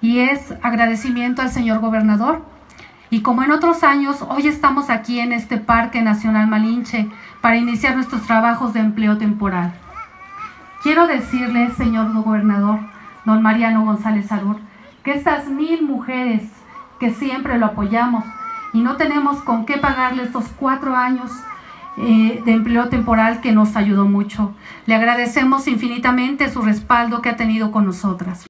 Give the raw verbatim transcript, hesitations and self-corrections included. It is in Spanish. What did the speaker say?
y es agradecimiento al señor gobernador. Y como en otros años, hoy estamos aquí en este Parque Nacional Malinche para iniciar nuestros trabajos de empleo temporal. Quiero decirle, señor gobernador, don Mariano González Arur, que estas mil mujeres que siempre lo apoyamos y no tenemos con qué pagarle estos cuatro años eh, de empleo temporal que nos ayudó mucho. Le agradecemos infinitamente su respaldo que ha tenido con nosotras.